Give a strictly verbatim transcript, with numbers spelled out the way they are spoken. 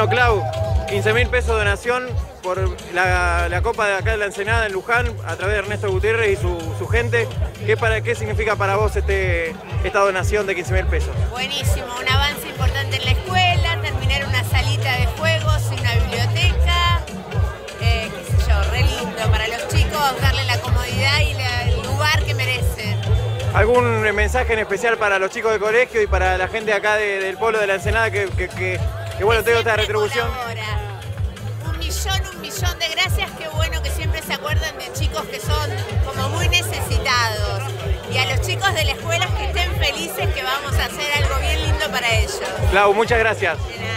Bueno, Clau, quince mil pesos de donación por la, la Copa de acá de la Ensenada en Luján, a través de Ernesto Gutiérrez y su, su gente. ¿Qué, para, ¿Qué significa para vos este, esta donación de quince mil pesos? Buenísimo, un avance importante en la escuela, terminar una salita de juegos y una biblioteca, eh, qué sé yo, re lindo para los chicos, darle la comodidad y la, el lugar que merecen. ¿Algún mensaje en especial para los chicos del colegio y para la gente acá de, del pueblo de la Ensenada que, que, que, que bueno, tengo esta retribución? Colabora. Un millón, un millón de gracias, qué bueno que siempre se acuerdan de chicos que son como muy necesitados. Y a los chicos de la escuela que estén felices, que vamos a hacer algo bien lindo para ellos. Clau, muchas gracias. De nada.